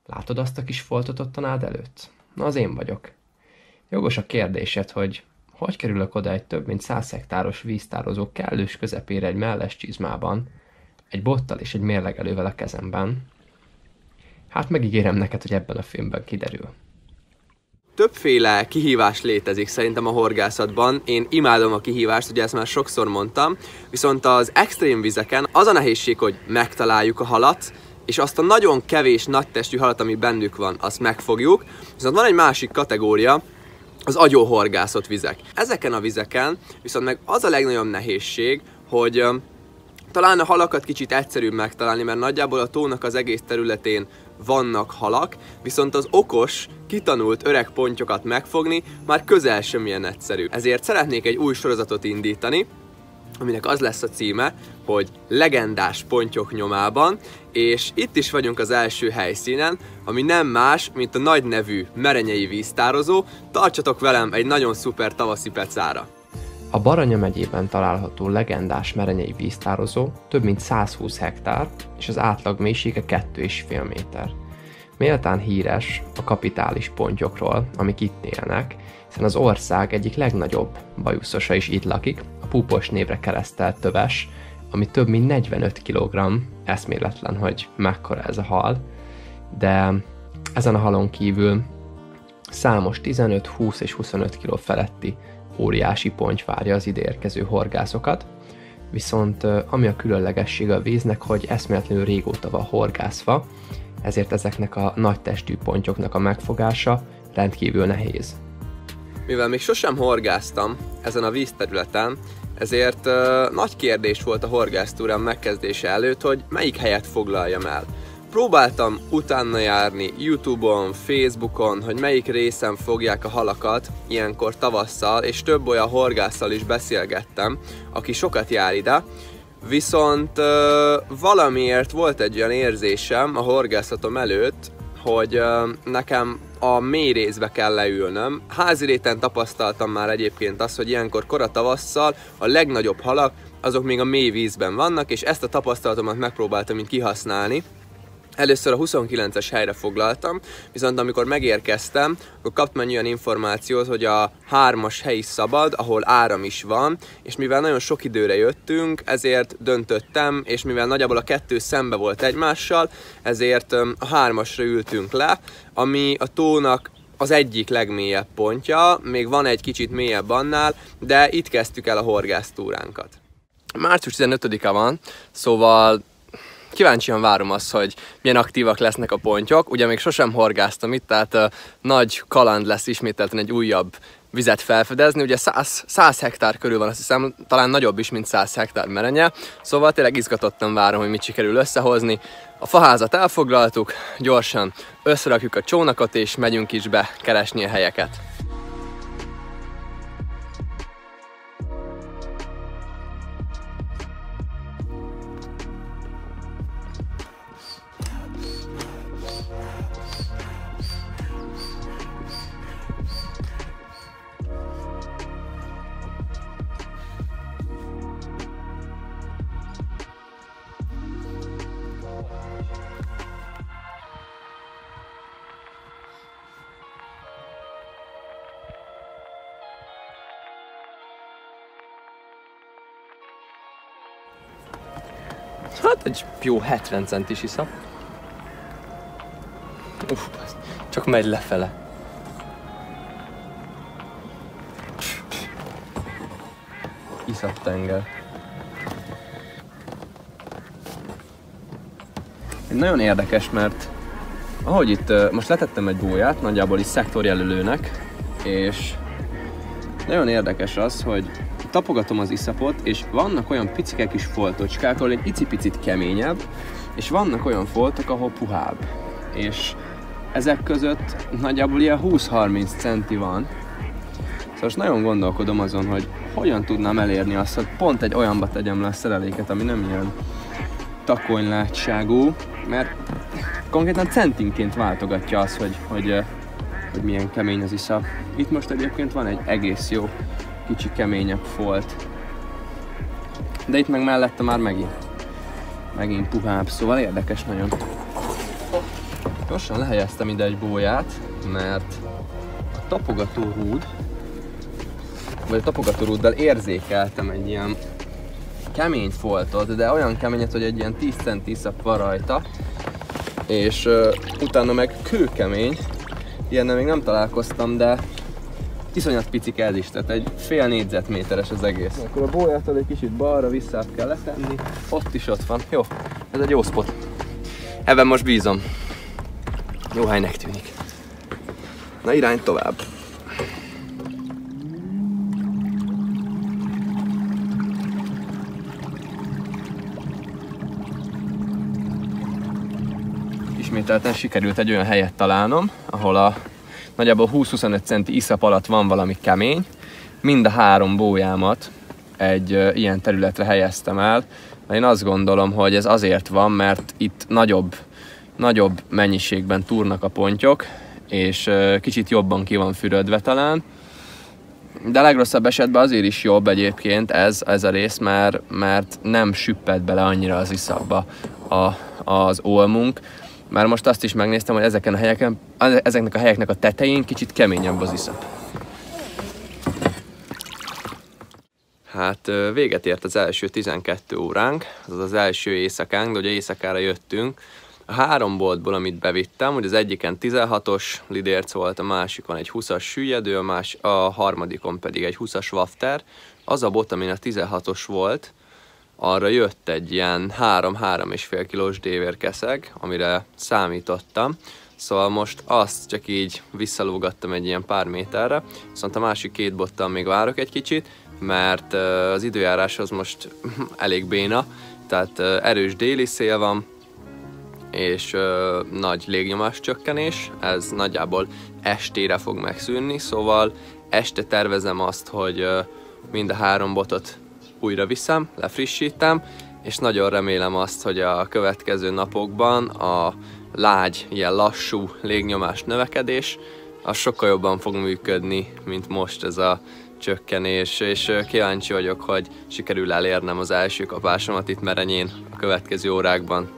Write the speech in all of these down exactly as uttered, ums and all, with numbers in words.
Látod azt a kis foltot ott a nád előtt? Na, az én vagyok. Jogos a kérdésed, hogy hogy kerülök oda egy több mint száz hektáros víztározó kellős közepére egy melles csizmában, egy bottal és egy mérlegelővel a kezemben? Hát megígérem neked, hogy ebben a filmben kiderül. Többféle kihívás létezik szerintem a horgászatban. Én imádom a kihívást, ugye ezt már sokszor mondtam, viszont az extrém vizeken az a nehézség, hogy megtaláljuk a halat, és azt a nagyon kevés nagytestű halat, ami bennük van, azt megfogjuk. Viszont van egy másik kategória, az agyonhorgászott vizek. Ezeken a vizeken viszont meg az a legnagyobb nehézség, hogy um, talán a halakat kicsit egyszerűbb megtalálni, mert nagyjából a tónak az egész területén vannak halak, viszont az okos, kitanult öreg pontyokat megfogni már közel sem ilyen egyszerű. Ezért szeretnék egy új sorozatot indítani, aminek az lesz a címe, hogy Legendás pontyok nyomában, és itt is vagyunk az első helyszínen, ami nem más, mint a nagy nevű Merenyei víztározó. Tartsatok velem egy nagyon szuper tavaszi pecára! A Baranya megyében található legendás Merenyei víztározó több mint száz húsz hektár, és az átlag mélysége két és fél méter. Méltán híres a kapitális pontyokról, amik itt élnek, hiszen az ország egyik legnagyobb bajuszosa is itt lakik, a púpos névre keresztelt töves, ami több mint negyvenöt kilogramm, eszméletlen, hogy mekkora ez a hal, de ezen a halon kívül számos tizenöt, húsz és huszonöt kiló feletti óriási ponty várja az ide érkező horgászokat, viszont ami a különlegessége a víznek, hogy eszméletlenül régóta van horgászva, ezért ezeknek a nagy testű pontyoknak a megfogása rendkívül nehéz. Mivel még sosem horgáztam ezen a vízterületen, ezért uh, nagy kérdés volt a horgásztúrám megkezdése előtt, hogy melyik helyet foglaljam el. Próbáltam utána járni YouTube-on, Facebookon, hogy melyik részen fogják a halakat, ilyenkor tavasszal, és több olyan horgásszal is beszélgettem, aki sokat jár ide, viszont uh, valamiért volt egy olyan érzésem a horgászatom előtt, hogy uh, nekem a mély részbe kell leülnöm. Háziréten tapasztaltam már egyébként azt, hogy ilyenkor kora tavasszal a legnagyobb halak, azok még a mély vízben vannak, és ezt a tapasztalatomat megpróbáltam így kihasználni. Először a huszonkilences helyre foglaltam, viszont amikor megérkeztem, akkor kaptam egy olyan információt, hogy a hármas hely is szabad, ahol áram is van, és mivel nagyon sok időre jöttünk, ezért döntöttem, és mivel nagyjából a kettő szembe volt egymással, ezért a hármasra ültünk le, ami a tónak az egyik legmélyebb pontja, még van egy kicsit mélyebb annál, de itt kezdtük el a horgásztúránkat. március tizenötödike van, szóval kíváncsian várom azt, hogy milyen aktívak lesznek a pontyok. Ugye még sosem horgáztam itt, tehát uh, nagy kaland lesz ismételten egy újabb vizet felfedezni. Ugye száz, száz hektár körül van, azt hiszem, talán nagyobb is, mint száz hektár Merenye. Szóval tényleg izgatottan várom, hogy mit sikerül összehozni. A faházat elfoglaltuk, gyorsan összerakjuk a csónakot, és megyünk is be keresni a helyeket. Hát egy jó hetven centis iszap. Uff, csak megy lefele. Iszaptenger. Nagyon érdekes, mert ahogy itt uh, most letettem egy bóját, nagyjából is szektorjelölőnek, és nagyon érdekes az, hogy tapogatom az iszapot, és vannak olyan picike kis foltocskák, ahol egy icipicit keményebb, és vannak olyan foltok, ahol puhább. És ezek között nagyjából ilyen húsz-harminc centi van. Szóval most nagyon gondolkodom azon, hogy hogyan tudnám elérni azt, hogy pont egy olyanba tegyem le a szereléket, ami nem ilyen takonylátságú, mert konkrétan centinként váltogatja az, hogy, hogy, hogy milyen kemény az iszap. Itt most egyébként van egy egész jó kicsi keményebb folt. De itt meg mellette már megint megint puhább, szóval érdekes nagyon. Ó, gyorsan lehelyeztem ide egy bóját, mert a tapogatórúd, vagy a tapogatórúddal érzékeltem egy ilyen kemény foltot, de olyan keményet, hogy egy ilyen tíz centi iszap van rajta, és uh, utána meg kőkemény, ilyennel még nem találkoztam, de iszonyat picike ez is, tehát egy fél négyzetméteres az egész. Akkor a bójától egy kicsit balra vissza kell letenni, ott is ott van. Jó, ez egy jó spot. Ebben most bízom. Jó helynek tűnik. Na, irány tovább. Ismételten sikerült egy olyan helyet találnom, ahol a nagyjából húsz-huszonöt centi iszap alatt van valami kemény. Mind a három bójámat egy uh, ilyen területre helyeztem el. Én azt gondolom, hogy ez azért van, mert itt nagyobb, nagyobb mennyiségben túrnak a pontyok, és uh, kicsit jobban ki van fürödve talán. De legrosszabb esetben azért is jobb egyébként ez, ez a rész, mert, mert nem süpped bele annyira az iszapba a, az olmunk. Már most azt is megnéztem, hogy ezeken a helyeken, ezeknek a helyeknek a tetején kicsit keményebb az iszap. Hát véget ért az első tizenkét óránk, az az első éjszakánk, de ugye éjszakára jöttünk. A három boltból, amit bevittem, hogy az egyiken tizenhatos lidérc volt, a másikon egy húszas süllyedő, a, más, a harmadikon pedig egy húszas wafter. Az a bot, amin a tizenhatos volt, arra jött egy ilyen három-három és fél kilós dévérkeszeg, amire számítottam. Szóval most azt csak így visszalógattam egy ilyen pár méterre, viszont a másik két bottal még várok egy kicsit, mert az időjárás az most elég béna, tehát erős déli szél van, és nagy légnyomás csökkenés, ez nagyjából estére fog megszűnni, szóval este tervezem azt, hogy mind a három botot újra viszem, lefrissítem, és nagyon remélem azt, hogy a következő napokban a lágy, ilyen lassú légnyomás növekedés, az sokkal jobban fog működni, mint most ez a csökkenés, és kíváncsi vagyok, hogy sikerül elérnem az első kapásomat itt Merenyén a következő órákban.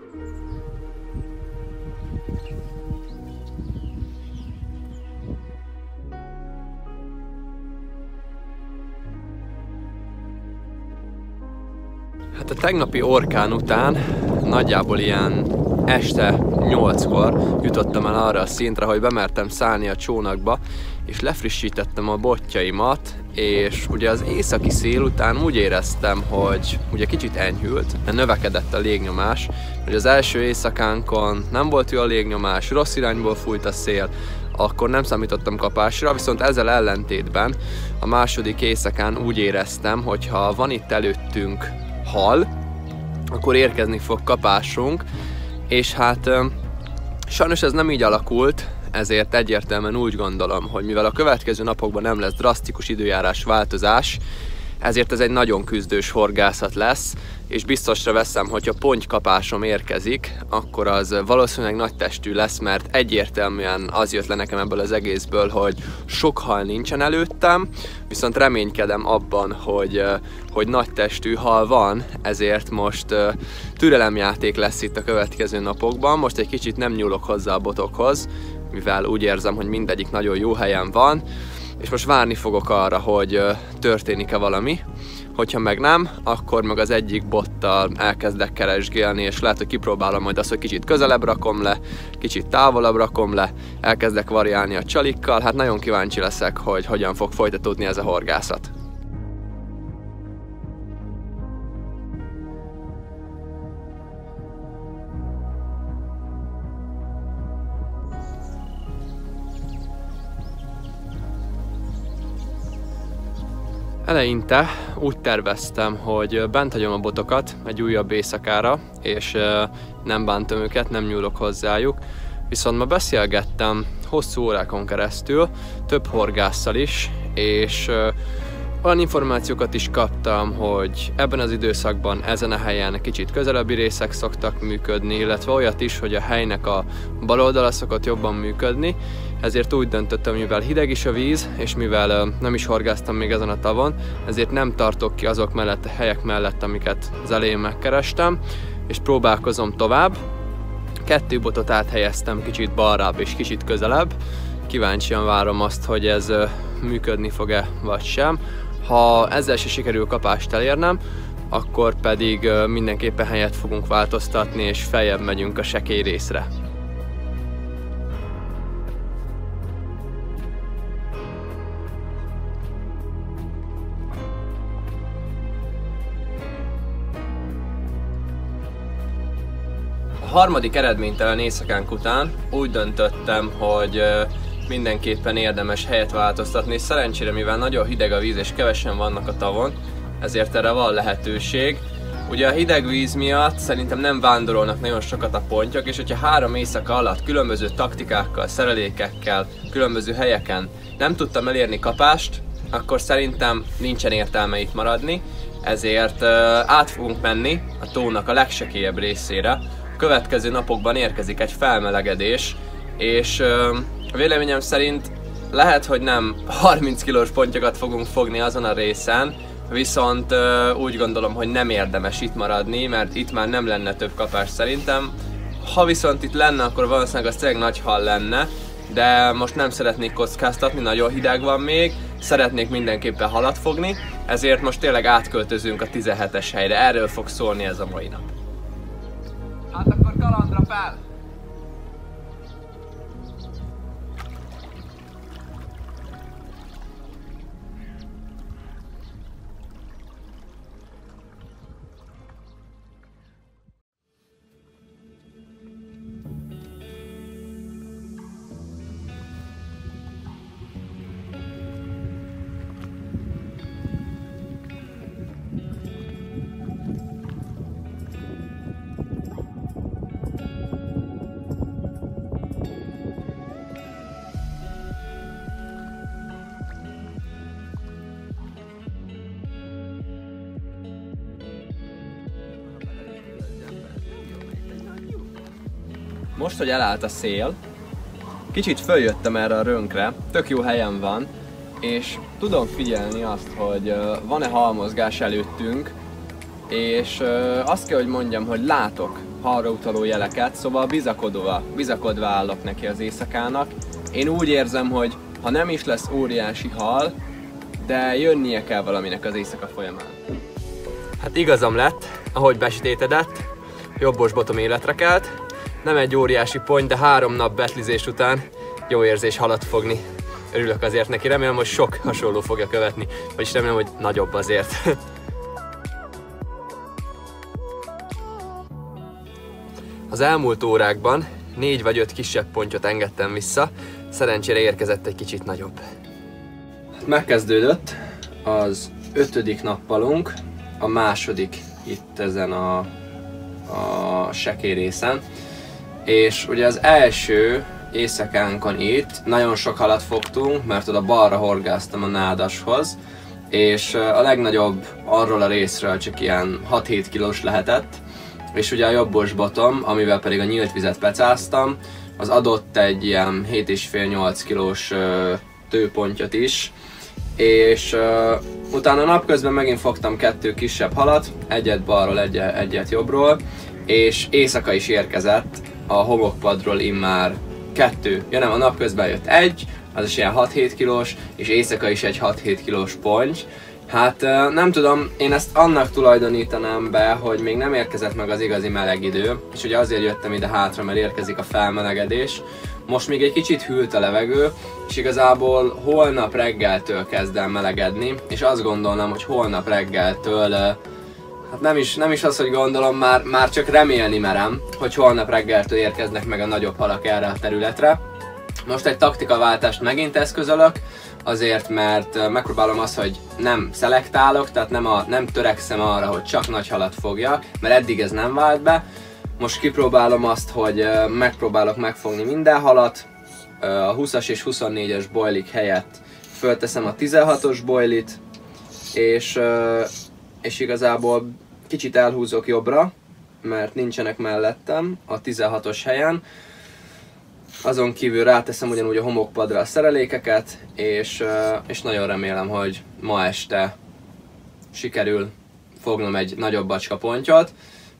Hát a tegnapi orkán után nagyjából ilyen este nyolckor jutottam el arra a szintre, hogy bemertem szállni a csónakba, és lefrissítettem a botjaimat, és ugye az északi szél után úgy éreztem, hogy ugye kicsit enyhült, de növekedett a légnyomás, hogy az első éjszakánkon nem volt jó a légnyomás, rossz irányból fújt a szél, akkor nem számítottam kapásra, viszont ezzel ellentétben a második éjszakán úgy éreztem, hogy ha van itt előttünk hal, akkor érkezni fog kapásunk, és hát sajnos ez nem így alakult, ezért egyértelműen úgy gondolom, hogy mivel a következő napokban nem lesz drasztikus időjárás változás, ezért ez egy nagyon küzdős horgászat lesz, és biztosra veszem, hogyha pontykapásom érkezik, akkor az valószínűleg nagy testű lesz, mert egyértelműen az jött le nekem ebből az egészből, hogy sok hal nincsen előttem, viszont reménykedem abban, hogy, hogy nagy testű hal van, ezért most türelemjáték lesz itt a következő napokban. Most egy kicsit nem nyúlok hozzá a botokhoz, mivel úgy érzem, hogy mindegyik nagyon jó helyen van, és most várni fogok arra, hogy történik-e valami. Hogyha meg nem, akkor meg az egyik bottal elkezdek keresgélni, és lehet, hogy kipróbálom majd azt, hogy kicsit közelebb rakom le, kicsit távolabb rakom le, elkezdek variálni a csalikkal. Hát nagyon kíváncsi leszek, hogy hogyan fog folytatódni ez a horgászat. Eleinte úgy terveztem, hogy bent hagyom a botokat egy újabb éjszakára, és nem bántom őket, nem nyúlok hozzájuk. Viszont ma beszélgettem hosszú órákon keresztül, több horgásszal is, és olyan információkat is kaptam, hogy ebben az időszakban ezen a helyen kicsit közelebbi részek szoktak működni, illetve olyat is, hogy a helynek a bal oldala szokott jobban működni, ezért úgy döntöttem, mivel hideg is a víz, és mivel nem is horgáztam még ezen a tavon, ezért nem tartok ki azok mellett, a helyek mellett, amiket az elején megkerestem, és próbálkozom tovább. kettő botot áthelyeztem kicsit balrább és kicsit közelebb. Kíváncsian várom azt, hogy ez működni fog-e vagy sem. Ha ezzel se sikerül kapást elérnem, akkor pedig mindenképpen helyet fogunk változtatni, és feljebb megyünk a sekély részre. A harmadik eredménytelen éjszakánk után úgy döntöttem, hogy mindenképpen érdemes helyet változtatni, és szerencsére, mivel nagyon hideg a víz és kevesen vannak a tavon, ezért erre van lehetőség. Ugye a hideg víz miatt szerintem nem vándorolnak nagyon sokat a pontyok, és hogyha három éjszaka alatt különböző taktikákkal, szerelékekkel, különböző helyeken nem tudtam elérni kapást, akkor szerintem nincsen értelme itt maradni, ezért uh, át fogunk menni a tónak a legsekélyebb részére. A következő napokban érkezik egy felmelegedés, és uh, véleményem szerint lehet, hogy nem harminc kilós pontyokat fogunk fogni azon a részen, viszont uh, úgy gondolom, hogy nem érdemes itt maradni, mert itt már nem lenne több kapás szerintem. Ha viszont itt lenne, akkor valószínűleg az tényleg nagy hal lenne, de most nem szeretnék kockáztatni, nagyon hideg van még, szeretnék mindenképpen halat fogni, ezért most tényleg átköltözünk a tizenhetes helyre, erről fog szólni ez a mai nap. Hát akkor kalandra fel! Most, hogy elállt a szél, kicsit följöttem erre a rönkre, tök jó helyen van, és tudom figyelni azt, hogy van-e halmozgás előttünk, és azt kell, hogy mondjam, hogy látok halra utaló jeleket, szóval bizakodva, bizakodva állok neki az éjszakának. Én úgy érzem, hogy ha nem is lesz óriási hal, de jönnie kell valaminek az éjszaka folyamán. Hát igazam lett, ahogy besütétedett, jobbos botom életre kelt. Nem egy óriási ponty, de három nap betlizés után jó érzés halat fogni. Örülök azért neki, remélem, hogy sok hasonló fogja követni, vagyis remélem, hogy nagyobb azért. Az elmúlt órákban négy vagy öt kisebb pontyot engedtem vissza, szerencsére érkezett egy kicsit nagyobb. Megkezdődött az ötödik nappalunk, a második itt ezen a, a sekély részen. És ugye az első éjszakánkon itt nagyon sok halat fogtunk, mert oda balra horgáztam a nádashoz, és a legnagyobb arról a részről csak ilyen hat-hét kilós lehetett, és ugye a jobbos botom, amivel pedig a nyílt vizet pecáztam, az adott egy ilyen hét és fél-nyolc kilós tőpontyot is, és uh, utána napközben megint fogtam kettő kisebb halat, egyet balról, egyet, egyet jobbról, és éjszaka is érkezett a homokpadról immár kettő. Ja nem, a napközben jött egy, az is ilyen hat-hét kilós, és éjszaka is egy hat-hét kilós ponty. Hát nem tudom, én ezt annak tulajdonítanám be, hogy még nem érkezett meg az igazi meleg idő, és ugye azért jöttem ide hátra, mert érkezik a felmelegedés. Most még egy kicsit hűlt a levegő, és igazából holnap reggeltől kezd el melegedni, és azt gondolnám, hogy holnap reggeltől, hát nem is, nem is az, hogy gondolom, már, már csak remélni merem, hogy holnap reggeltől érkeznek meg a nagyobb halak erre a területre. Most egy taktikaváltást megint eszközölök, azért mert megpróbálom azt, hogy nem szelektálok, tehát nem, a, nem törekszem arra, hogy csak nagy halat fogjak, mert eddig ez nem vált be. Most kipróbálom azt, hogy megpróbálok megfogni minden halat, a húszas és huszonnégyes boilik helyett fölteszem a tizenhatos boilit, és, és igazából kicsit elhúzok jobbra, mert nincsenek mellettem a tizenhatos helyen. Azon kívül ráteszem ugyanúgy a homokpadra a szerelékeket, és, és nagyon remélem, hogy ma este sikerül fognom egy nagyobb bacska pontyot.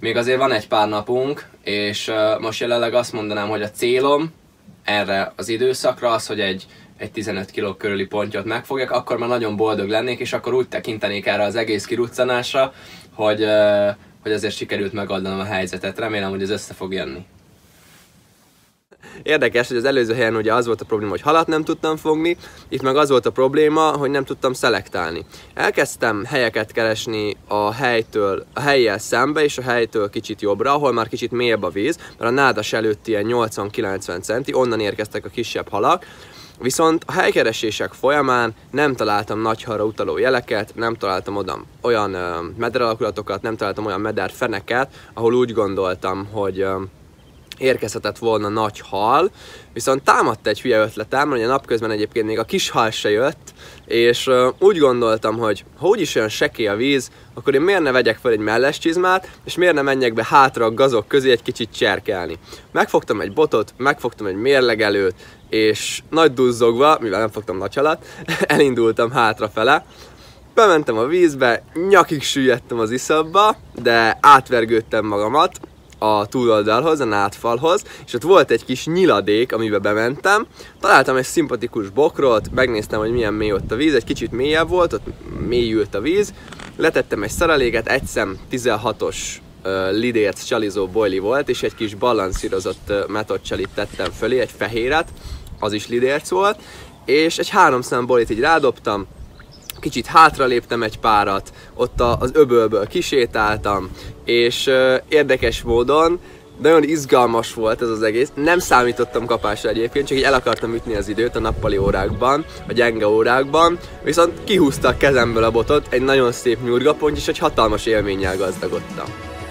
még azért van egy pár napunk, és uh, most jelenleg azt mondanám, hogy a célom erre az időszakra az, hogy egy, egy tizenöt kiló körüli pontyot megfogjak, akkor már nagyon boldog lennék, és akkor úgy tekintenék erre az egész kiruccanásra, hogy, uh, hogy azért sikerült megoldanom a helyzetet. Remélem, hogy ez össze fog jönni. Érdekes, hogy az előző helyen ugye az volt a probléma, hogy halat nem tudtam fogni, itt meg az volt a probléma, hogy nem tudtam szelektálni. Elkezdtem helyeket keresni a helytől, a hellyel szembe és a helytől kicsit jobbra, ahol már kicsit mélyebb a víz, mert a nádas előtt ilyen nyolcvan-kilencven centi, onnan érkeztek a kisebb halak. Viszont a helykeresések folyamán nem találtam nagy halra utaló jeleket, nem találtam oda olyan ö, mederalakulatokat, nem találtam olyan mederfeneket, ahol úgy gondoltam, hogy ö, érkezhetett volna nagy hal, viszont támadt egy hülye ötletem, hogy a napközben egyébként még a kis hal se jött, és uh, úgy gondoltam, hogy ha úgyis olyan sekély a víz, akkor én miért ne vegyek fel egy melles csizmát, és miért ne menjek be hátra a gazok közé egy kicsit cserkelni. Megfogtam egy botot, megfogtam egy mérlegelőt, és nagy duzzogva, mivel nem fogtam nagy halat, elindultam hátrafele. Bementem a vízbe, nyakig süllyedtem az iszapba, de átvergődtem magamat a túloldalhoz, a nádfalhoz, és ott volt egy kis nyiladék, amiben bementem. Találtam egy szimpatikus bokrot, megnéztem, hogy milyen mély ott a víz, egy kicsit mélyebb volt, ott mélyült a víz. Letettem egy szaraléket, egy szem tizenhatos uh, lidérc csalizó boili volt, és egy kis balanszírozott uh, method csalit tettem fölé, egy fehéret, az is lidérc volt, és egy három szem bolit így rádobtam, kicsit hátra léptem egy párat, ott az öbölből kisétáltam, és uh, érdekes módon nagyon izgalmas volt ez az egész. Nem számítottam kapásra egyébként, csak így el akartam ütni az időt a nappali órákban, a gyenge órákban, viszont kihúzta a kezemből a botot, egy nagyon szép nyurgapont, és egy hatalmas élménnyel gazdagodtam.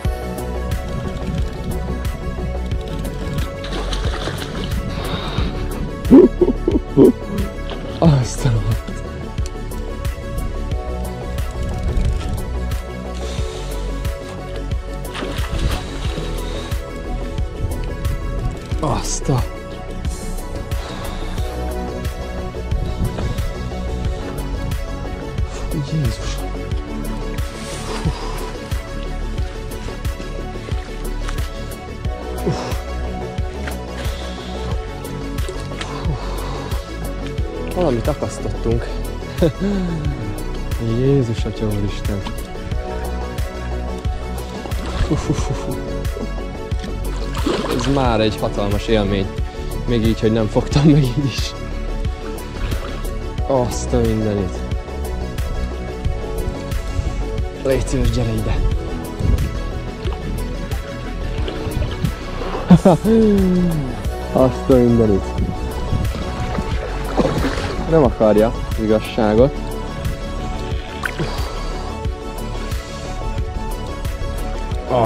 Aztán Azt a... Jézus! Valamit akasztottunk. Jézus Atya Úristen! Ez már egy hatalmas élmény. Még így, hogy nem fogtam meg így is. Azt a mindenit. Légy szíves, gyere ide. Azt a mindenit. Nem akarja az igazságot. Oh.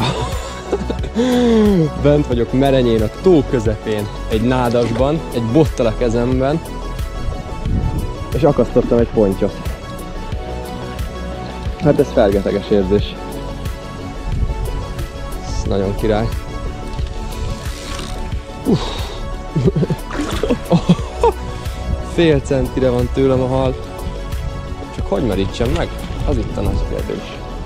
Bent vagyok Merenyén, a tó közepén, egy nádasban, egy bottal a kezemben, és akasztottam egy pontyot. Hát ez fergeteges érzés. Ez nagyon király. Uff. Fél centire van tőlem a hal. Csak hogy merítsem meg? Az itt a nagy kérdés.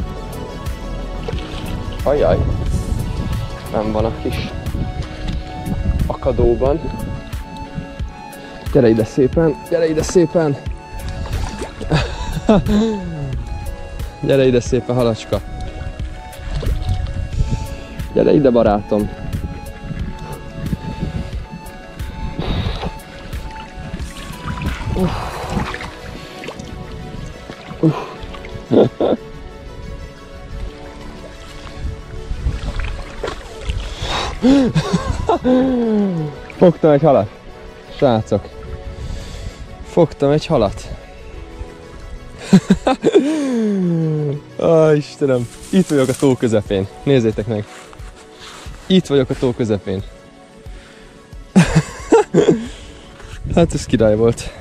Ajjaj. Nem van a kis akadóban. Gyere ide szépen, gyere ide szépen! Gyere ide szépen, halacska! Gyere ide, barátom! Uh. Uh. Fogtam egy halat, srácok. Fogtam egy halat. Ó, Istenem, itt vagyok a tó közepén. Nézzétek meg. Itt vagyok a tó közepén. Hát ez király volt.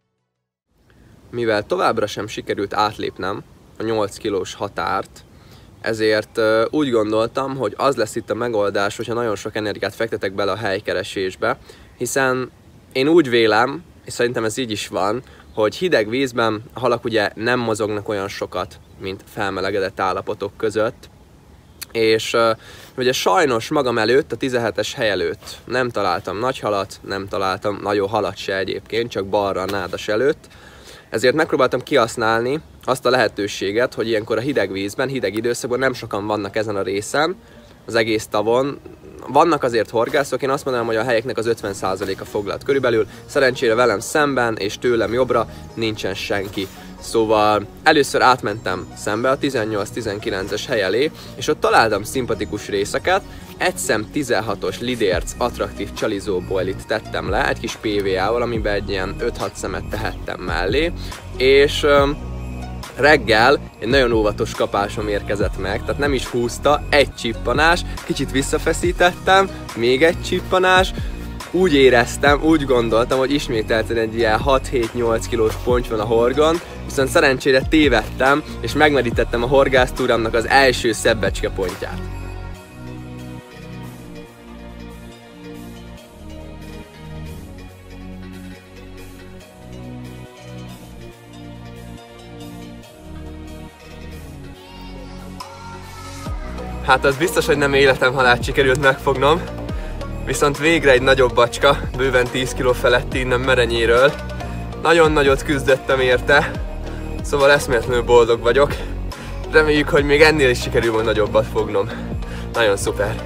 Mivel továbbra sem sikerült átlépnem a nyolc kilós határt, ezért úgy gondoltam, hogy az lesz itt a megoldás, hogyha nagyon sok energiát fektetek bele a helykeresésbe, hiszen én úgy vélem, és szerintem ez így is van, hogy hideg vízben a halak ugye nem mozognak olyan sokat, mint felmelegedett állapotok között, és uh, ugye sajnos magam előtt, a tizenhetes hely előtt nem találtam nagy halat, nem találtam nagyon halat se egyébként, csak balra a nádas előtt, ezért megpróbáltam kihasználni azt a lehetőséget, hogy ilyenkor a hideg vízben, hideg időszakban nem sokan vannak ezen a részen, az egész tavon. Vannak azért horgászok, én azt mondanám, hogy a helyeknek az ötven százaléka foglalt körülbelül, szerencsére velem szemben és tőlem jobbra nincsen senki. Szóval először átmentem szembe a tizennyolc-tizenkilences hely elé, és ott találtam szimpatikus részeket, egy szem tizenhatos lidérc attraktív csalizó boilit tettem le, egy kis pé vé á-val, amiben egy ilyen öt-hat szemet tehettem mellé, és reggel egy nagyon óvatos kapásom érkezett meg, tehát nem is húzta, egy csippanás, kicsit visszafeszítettem, még egy csippanás, úgy éreztem, úgy gondoltam, hogy ismételten egy ilyen hat-hét-nyolc kilós ponty van a horgon, viszont szerencsére tévedtem, és megmerítettem a horgásztúrámnak az első szebbecske pontját. Hát az biztos, hogy nem életem halát sikerült megfognom, viszont végre egy nagyobb bacska, bőven tíz kiló feletti innen Merenyéről. Nagyon nagyot küzdöttem érte, szóval eszméletlenül boldog vagyok. Reméljük, hogy még ennél is sikerül majd nagyobbat fognom. Nagyon szuper!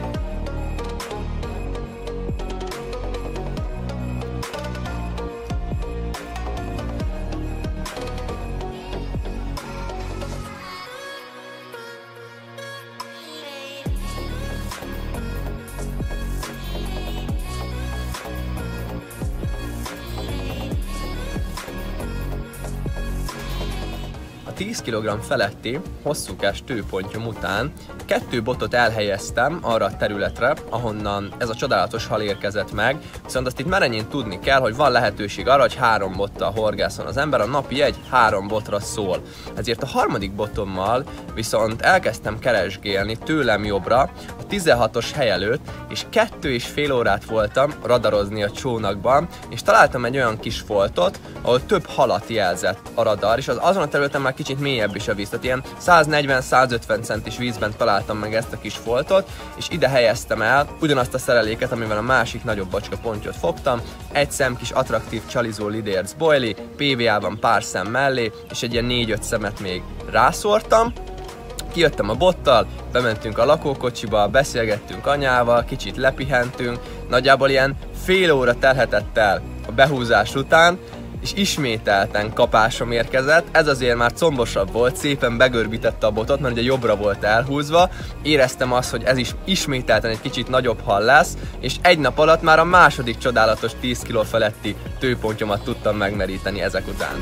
tíz kilogramm feletti hosszúkás tőpontyom után kettő botot elhelyeztem arra a területre, ahonnan ez a csodálatos hal érkezett meg, viszont azt itt Merenyén tudni kell, hogy van lehetőség arra, hogy három bottal horgászon az ember, a napi egy három botra szól. Ezért a harmadik botommal viszont elkezdtem keresgélni tőlem jobbra a tizenhatos hely előtt, és kettő és fél órát voltam radarozni a csónakban, és találtam egy olyan kis foltot, ahol több halat jelzett a radar, és az azon a területen már kicsit mélyebb is a víz, tehát ilyen száznegyven-százötven centis vízben találtam meg ezt a kis foltot, és ide helyeztem el ugyanazt a szereléket, amivel a másik nagyobb bacska pontyot fogtam, egy szem kis attraktív csalizó lidérc boili, pé vé á-ban pár szem mellé, és egy ilyen négy-öt szemet még rászórtam. Kijöttem a bottal, bementünk a lakókocsiba, beszélgettünk anyával, kicsit lepihentünk, nagyjából ilyen fél óra telhetett el a behúzás után, és ismételten kapásom érkezett, ez azért már combosabb volt, szépen begörbítette a botot, mert ugye jobbra volt elhúzva, éreztem azt, hogy ez is ismételten egy kicsit nagyobb hal lesz, és egy nap alatt már a második csodálatos tíz kiló feletti tőpontyomat tudtam megmeríteni ezek után.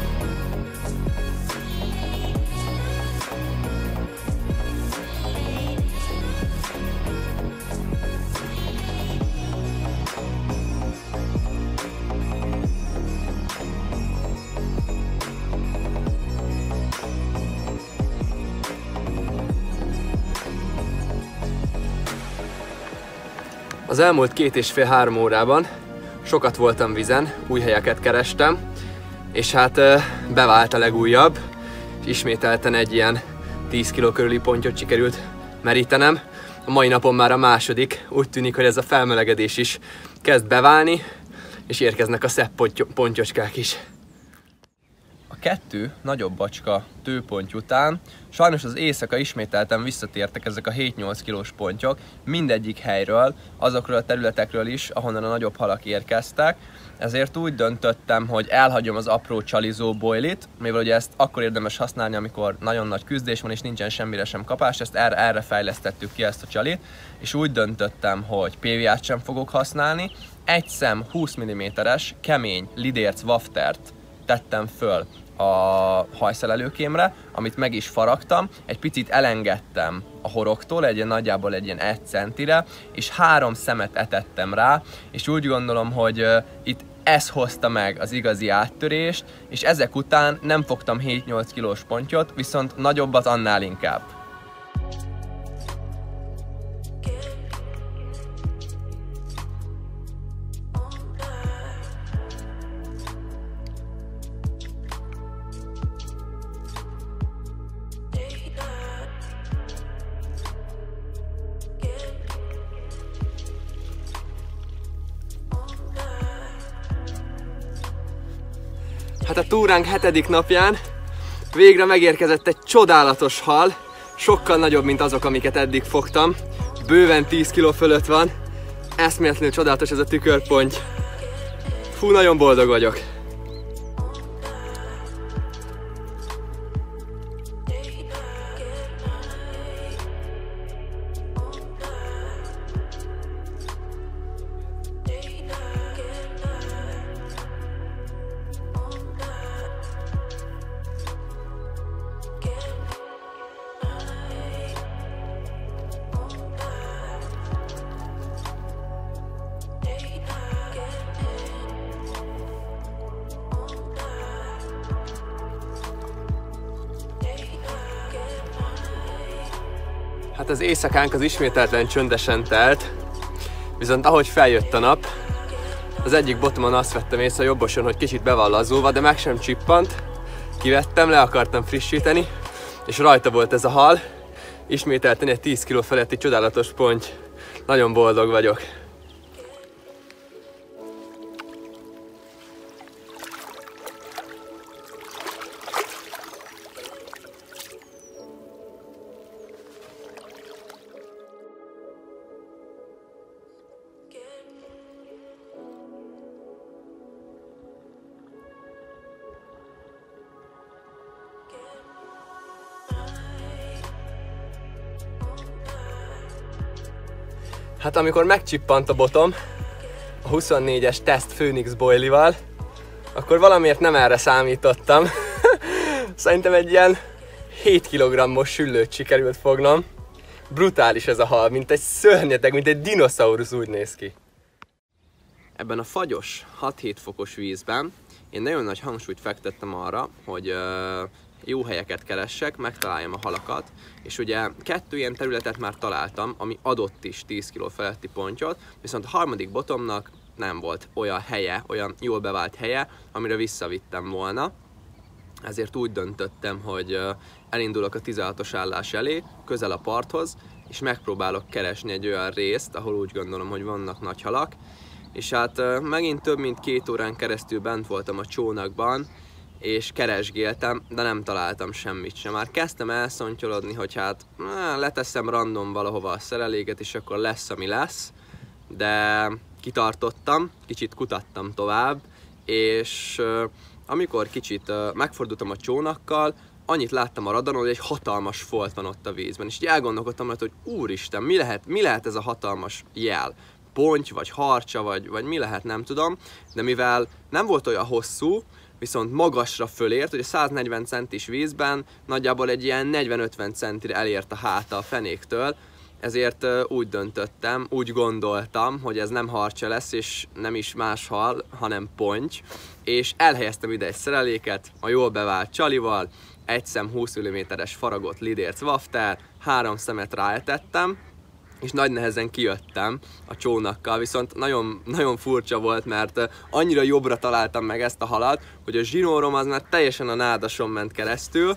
Az elmúlt két és fél-három órában sokat voltam vizen, új helyeket kerestem, és hát bevált a legújabb, és ismételten egy ilyen tíz kiló körüli pontyot sikerült merítenem. A mai napon már a második, úgy tűnik, hogy ez a felmelegedés is kezd beválni, és érkeznek a szebb pontyocskák is. A kettő nagyobb bacska tőponty után sajnos az éjszaka ismételten visszatértek ezek a hét-nyolc kilós pontyok mindegyik helyről, azokról a területekről is, ahonnan a nagyobb halak érkeztek. Ezért úgy döntöttem, hogy elhagyom az apró csalizó boilit, mivel ugye ezt akkor érdemes használni, amikor nagyon nagy küzdés van és nincsen semmire sem kapás, ezt erre, erre fejlesztettük ki ezt a csalit, és úgy döntöttem, hogy pé vé á-t sem fogok használni, egy szem húsz milliméteres kemény lidérc waftert tettem föl a hajszelelőkémre, amit meg is faragtam, egy picit elengedtem a horogtól, egy ilyen nagyjából egy ilyen egy centire, és három szemet etettem rá, és úgy gondolom, hogy uh, itt ez hozta meg az igazi áttörést, és ezek után nem fogtam hét-nyolc kilós pontyot, viszont nagyobbat annál inkább. Hát a túránk hetedik napján végre megérkezett egy csodálatos hal, sokkal nagyobb, mint azok, amiket eddig fogtam. Bőven tíz kiló fölött van. Eszméletlenül csodálatos ez a tükörponty. Fú, nagyon boldog vagyok. Hát az éjszakánk az ismételten csöndesen telt, viszont ahogy feljött a nap, az egyik botomon azt vettem észre a jobboson, hogy kicsit be van lazulva, de meg sem csippant. Kivettem, le akartam frissíteni, és rajta volt ez a hal. Ismételten egy tíz kiló feletti csodálatos ponty. Nagyon boldog vagyok. Hát amikor megcsippant a botom a huszonnégyes Test Phoenix Boilival, akkor valamiért nem erre számítottam. Szerintem egy ilyen hét kilogrammos süllőt sikerült fognom. Brutális ez a hal, mint egy szörnyeteg, mint egy dinoszaurusz úgy néz ki. Ebben a fagyos, hat-hét fokos vízben én nagyon nagy hangsúlyt fektettem arra, hogy uh, jó helyeket keressek, megtaláljam a halakat, és ugye kettő ilyen területet már találtam, ami adott is tíz kiló feletti pontyot, viszont a harmadik botomnak nem volt olyan helye, olyan jól bevált helye, amire visszavittem volna. Ezért úgy döntöttem, hogy elindulok a tizenhatos állás elé, közel a parthoz, és megpróbálok keresni egy olyan részt, ahol úgy gondolom, hogy vannak nagy halak. És hát megint több mint két órán keresztül bent voltam a csónakban, és keresgéltem, de nem találtam semmit sem. Már kezdtem elszontyolodni, hogy hát á, leteszem random valahova a szereléket, és akkor lesz, ami lesz. De kitartottam, kicsit kutattam tovább, és uh, amikor kicsit uh, megfordultam a csónakkal, annyit láttam a radaron, hogy egy hatalmas folt van ott a vízben. És így elgondolkodtam, hogy úristen, mi lehet, mi lehet ez a hatalmas jel? Ponty, vagy harcsa, vagy, vagy mi lehet, nem tudom. De mivel nem volt olyan hosszú, viszont magasra fölért, hogy a száznegyven centis vízben nagyjából egy ilyen negyven-ötven centire elért a háta a fenéktől, ezért úgy döntöttem, úgy gondoltam, hogy ez nem harcsa lesz, és nem is más hal, hanem ponty, és elhelyeztem ide egy szereléket a jól bevált csalival, egy szem húsz milliméteres faragott lidérc wafter, három szemet ráetettem, és nagy nehezen kijöttem a csónakkal, viszont nagyon, nagyon furcsa volt, mert annyira jobbra találtam meg ezt a halat, hogy a zsinórom az már teljesen a nádason ment keresztül,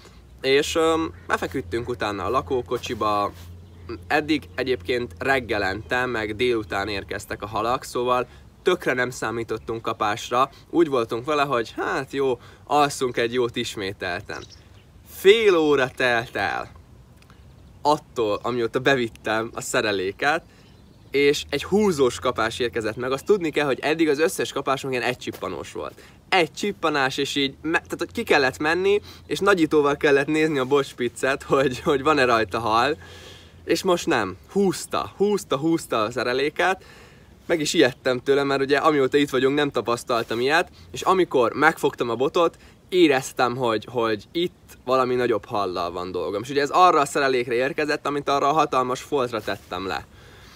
és um, befeküdtünk utána a lakókocsiba. Eddig egyébként reggelente, meg délután érkeztek a halak, szóval tökre nem számítottunk kapásra, úgy voltunk vele, hogy hát jó, alszunk egy jót ismételten. Fél óra telt el attól, amióta bevittem a szereléket, és egy húzós kapás érkezett meg. Azt tudni kell, hogy eddig az összes kapásom ilyen egy csippanós volt. Egy csippanás, és így, tehát hogy ki kellett menni, és nagyítóval kellett nézni a botspiccet, hogy, hogy van-e rajta hal, és most nem. Húzta, húzta, húzta a szereléket, meg is ijedtem tőle, mert ugye amióta itt vagyunk, nem tapasztaltam ilyet, és amikor megfogtam a botot, éreztem, hogy, hogy itt valami nagyobb hallal van dolgom. És ugye ez arra a szerelékre érkezett, amit arra a hatalmas foltra tettem le.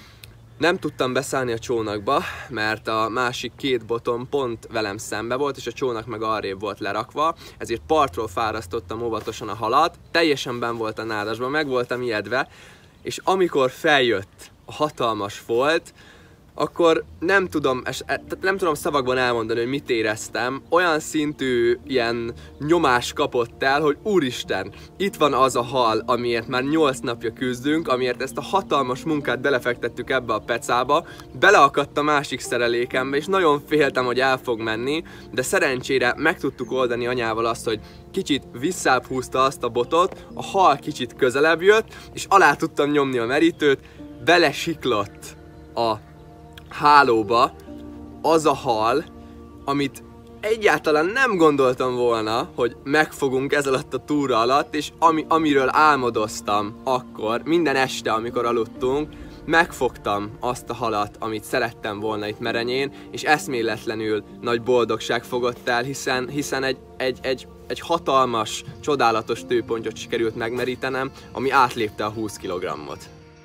Nem tudtam beszállni a csónakba, mert a másik két botom pont velem szembe volt, és a csónak meg arrébb volt lerakva, ezért partról fárasztottam óvatosan a halat, teljesen benn volt a nádasban, meg voltam ijedve, és amikor feljött a hatalmas folt, akkor nem tudom, nem tudom szavakban elmondani, hogy mit éreztem. Olyan szintű ilyen nyomás kapott el, hogy úristen, itt van az a hal, amiért már nyolc napja küzdünk, amiért ezt a hatalmas munkát belefektettük ebbe a pecába, beleakadt a másik szerelékembe, és nagyon féltem, hogy el fog menni, de szerencsére meg tudtuk oldani anyával azt, hogy kicsit visszább húzta azt a botot, a hal kicsit közelebb jött, és alá tudtam nyomni a merítőt, belesiklott a hálóba az a hal, amit egyáltalán nem gondoltam volna, hogy megfogunk ez alatt a túra alatt, és ami, amiről álmodoztam akkor, minden este, amikor aludtunk, megfogtam azt a halat, amit szerettem volna itt Merenyén, és eszméletlenül nagy boldogság fogott el, hiszen, hiszen egy, egy, egy, egy hatalmas, csodálatos tőpontyot sikerült megmerítenem, ami átlépte a húsz kilogrammot.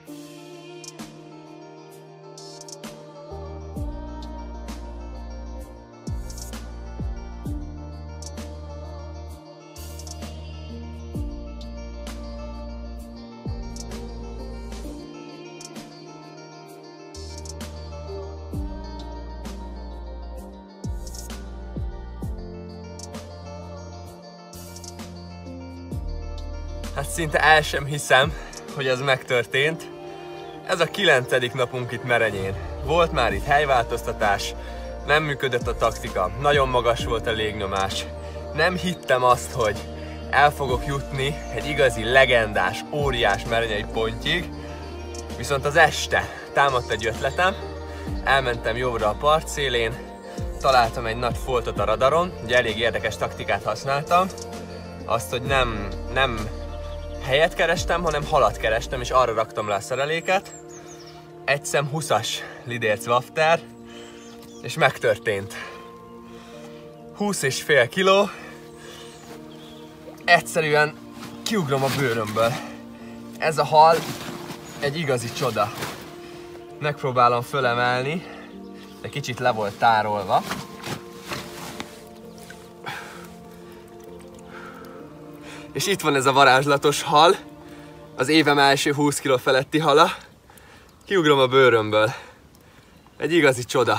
Hát szinte el sem hiszem, hogy ez megtörtént. Ez a kilencedik napunk itt Merenyén. Volt már itt helyváltoztatás, nem működött a taktika, nagyon magas volt a légnyomás. Nem hittem azt, hogy el fogok jutni egy igazi legendás, óriás merenyei pontig, viszont az este támadt egy ötletem, elmentem jobbra a part szélén, találtam egy nagy foltot a radaron, ugye elég érdekes taktikát használtam, azt, hogy nem, nem helyet kerestem, hanem halat kerestem, és arra raktam le a szereléket. Egy szem húszas lidérc wafter, és megtörtént. húsz és fél kiló, egyszerűen kiugrom a bőrömből. Ez a hal egy igazi csoda. Megpróbálom fölemelni, de kicsit le volt tárolva. És itt van ez a varázslatos hal, az évem első húsz kiló feletti hala. Kiugrom a bőrömből. Egy igazi csoda.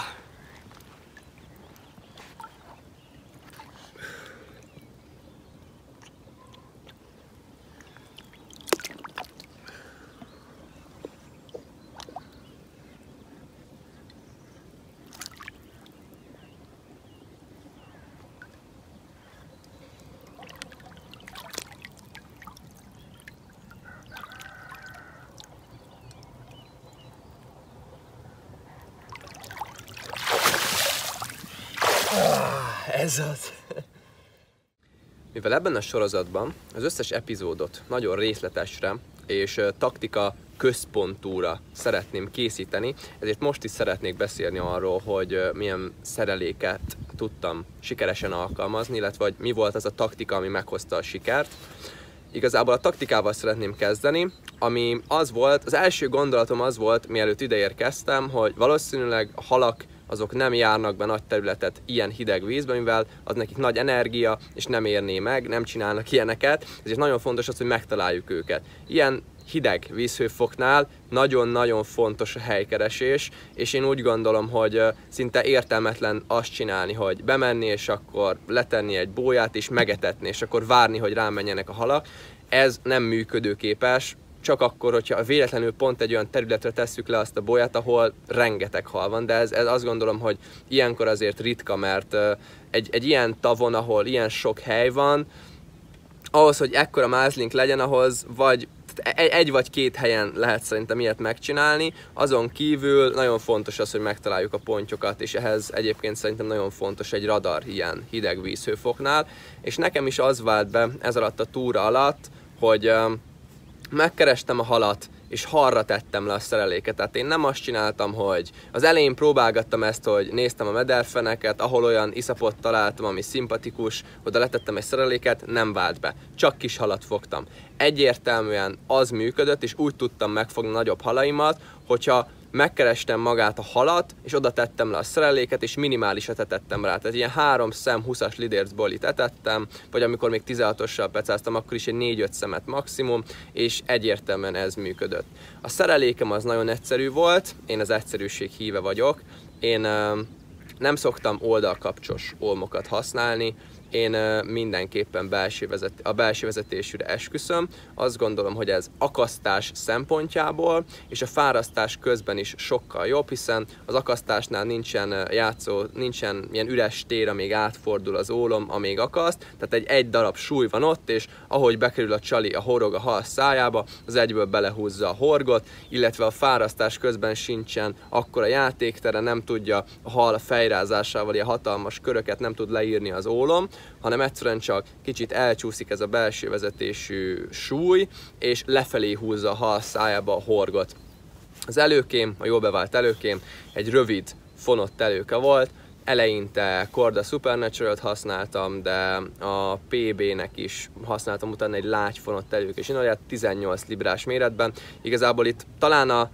Ez az. Mivel ebben a sorozatban az összes epizódot nagyon részletesre és taktika központúra szeretném készíteni, ezért most is szeretnék beszélni arról, hogy milyen szereléket tudtam sikeresen alkalmazni, illetve hogy mi volt az a taktika, ami meghozta a sikert. Igazából a taktikával szeretném kezdeni, ami az volt, az első gondolatom az volt, mielőtt ide érkeztem, hogy valószínűleg a halak azok nem járnak be nagy területet ilyen hideg vízbe, mivel az nekik nagy energia, és nem érné meg, nem csinálnak ilyeneket, ezért nagyon fontos az, hogy megtaláljuk őket. Ilyen hideg vízhőfoknál nagyon-nagyon fontos a helykeresés, és én úgy gondolom, hogy szinte értelmetlen azt csinálni, hogy bemenni, és akkor letenni egy bóját, és megetetni, és akkor várni, hogy rámenjenek a halak. Ez nem működőképes, csak akkor, hogyha véletlenül pont egy olyan területre tesszük le azt a bóját, ahol rengeteg hal van, de ez, ez azt gondolom, hogy ilyenkor azért ritka, mert egy, egy ilyen tavon, ahol ilyen sok hely van, ahhoz, hogy ekkora mázlink legyen, ahhoz vagy egy, egy vagy két helyen lehet szerintem ilyet megcsinálni, azon kívül nagyon fontos az, hogy megtaláljuk a pontyokat, és ehhez egyébként szerintem nagyon fontos egy radar ilyen hideg vízhőfoknál, és nekem is az vált be ez alatt a túra alatt, hogy megkerestem a halat, és halra tettem le a szereléket. Tehát én nem azt csináltam, hogy az elején próbálgattam ezt, hogy néztem a mederfeneket, ahol olyan iszapot találtam, ami szimpatikus, oda letettem egy szereléket, nem vált be. Csak kis halat fogtam. Egyértelműen az működött, és úgy tudtam megfogni nagyobb halaimat, hogyha megkerestem magát a halat, és oda tettem le a szereléket, és minimálisat etettem rá. Tehát ilyen három szem húszas lidércbolit etettem, vagy amikor még tizenhatossal pecáztam, akkor is egy négy-öt szemet maximum, és egyértelműen ez működött. A szerelékem az nagyon egyszerű volt, én az egyszerűség híve vagyok. Én uh, nem szoktam oldalkapcsos olmokat használni, én uh, mindenképpen belső vezet, a belső vezetésűre esküszöm. Azt gondolom, hogy ez akasztás szempontjából és a fárasztás közben is sokkal jobb, hiszen az akasztásnál nincsen játszó, nincsen ilyen üres tér, amíg átfordul az ólom, amíg akaszt, tehát egy, egy darab súly van ott, és ahogy bekerül a csali, a horog a hal szájába, az egyből belehúzza a horgot, illetve a fárasztás közben sincsen akkora játéktere, nem tudja a hal fejrázásával ilyen hatalmas köröket nem tud leírni az ólom, hanem egyszerűen csak kicsit elcsúszik ez a belső vezetésű súly, és lefelé húzza a hal szájába a horgot. Az előkém, a jól bevált előkém, egy rövid, fonott előke volt, eleinte Korda Supernatural-t használtam, de a pé bé-nek is használtam utána egy lágy fonott elők, és én olyan tizennyolc librás méretben. Igazából itt talán a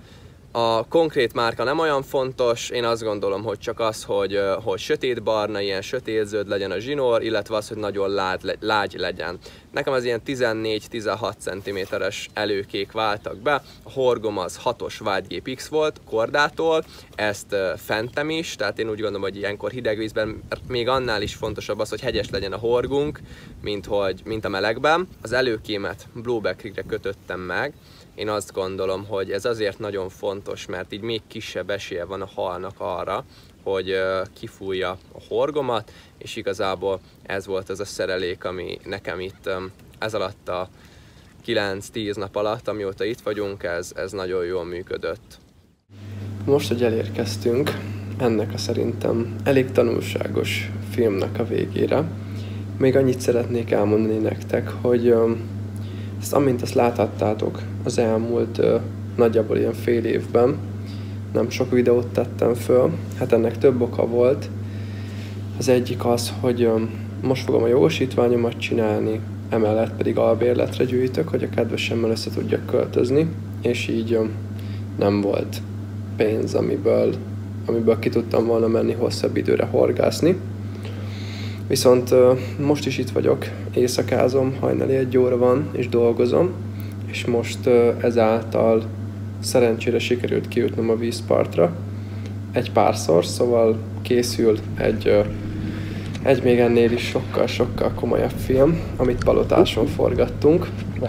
A konkrét márka nem olyan fontos, én azt gondolom, hogy csak az, hogy, hogy sötétbarna, ilyen sötétzöld legyen a zsinór, illetve az, hogy nagyon lágy, lágy legyen. Nekem az ilyen tizennégy-tizenhat centiméteres előkék váltak be, a horgom az hatos Whitegate X volt Kordától, ezt fentem is, tehát én úgy gondolom, hogy ilyenkor hideg vízben még annál is fontosabb az, hogy hegyes legyen a horgunk, mint, hogy, mint a melegben. Az előkémet Blueback-re kötöttem meg. Én azt gondolom, hogy ez azért nagyon fontos, mert így még kisebb esélye van a halnak arra, hogy kifújja a horgomat, és igazából ez volt az a szerelék, ami nekem itt ez alatt a kilenc-tíz nap alatt, amióta itt vagyunk, ez, ez nagyon jól működött. Most, hogy elérkeztünk ennek a szerintem elég tanulságos filmnek a végére, még annyit szeretnék elmondani nektek, hogy ezt amint azt láthattátok az elmúlt uh, nagyjából ilyen fél évben, nem sok videót tettem föl, hát ennek több oka volt. Az egyik az, hogy um, most fogom a jogosítványomat csinálni, emellett pedig albérletre gyűjtök, hogy a kedvesemmel össze tudjak költözni, és így um, nem volt pénz, amiből, amiből ki tudtam volna menni hosszabb időre horgászni. Viszont uh, most is itt vagyok, éjszakázom, hajnali egy óra van, és dolgozom, és most uh, ezáltal szerencsére sikerült kijutnom a vízpartra egy párszor, szóval készül egy, uh, egy még ennél is sokkal-sokkal komolyabb film, amit Palotáson forgattunk.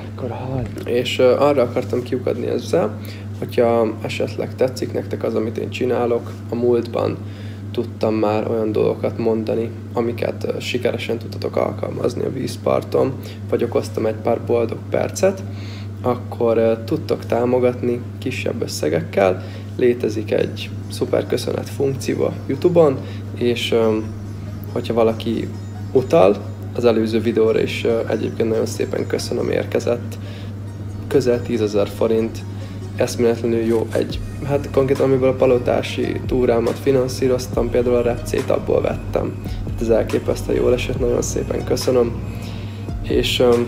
És uh, arra akartam kiukadni ezzel, hogyha esetleg tetszik nektek az, amit én csinálok, a múltban tudtam már olyan dolgokat mondani, amiket uh, sikeresen tudtatok alkalmazni a vízparton, vagy okoztam egy pár boldog percet, akkor uh, tudtok támogatni kisebb összegekkel. Létezik egy szuper köszönet funkció a YouTube-on, és um, hogyha valaki utal, az előző videóra is uh, egyébként nagyon szépen köszönöm, érkezett közel tízezer forint, eszméletlenül jó egy, hát konkrétan amiből a palotási túrámat finanszíroztam, például a repcét abból vettem. Ez elképesztően jól esett, nagyon szépen köszönöm. És um,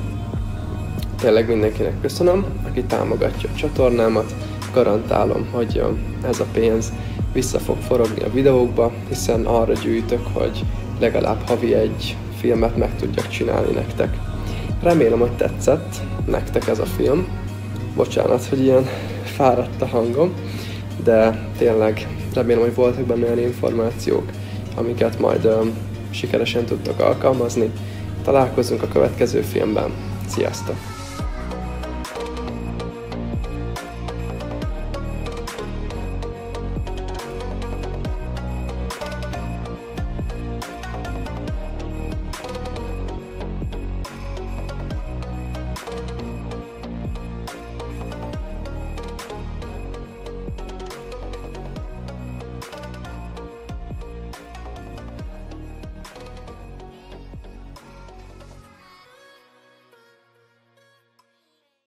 tényleg mindenkinek köszönöm, aki támogatja a csatornámat. Garantálom, hogy um, ez a pénz vissza fog forogni a videókba, hiszen arra gyűjtök, hogy legalább havi egy filmet meg tudjak csinálni nektek. Remélem, hogy tetszett nektek ez a film. Bocsánat, hogy ilyen fáradt a hangom, de tényleg remélem, hogy voltak benne olyan információk, amiket majd um, sikeresen tudtok alkalmazni. Találkozunk a következő filmben. Sziasztok!